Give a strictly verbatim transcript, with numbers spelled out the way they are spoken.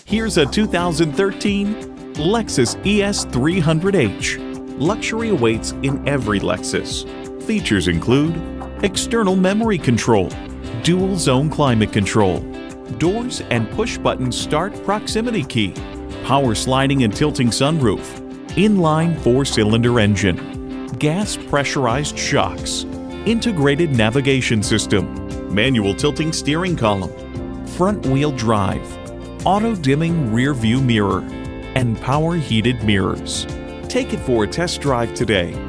Here's a two thousand thirteen Lexus E S three hundred H. Luxury awaits in every Lexus. Features include external memory control, dual zone climate control, doors and push-button start proximity key, power sliding and tilting sunroof, inline four-cylinder engine, gas pressurized shocks, integrated navigation system, manual tilting steering column, front-wheel drive, auto-dimming rear-view mirror, and power heated mirrors. Take it for a test drive today.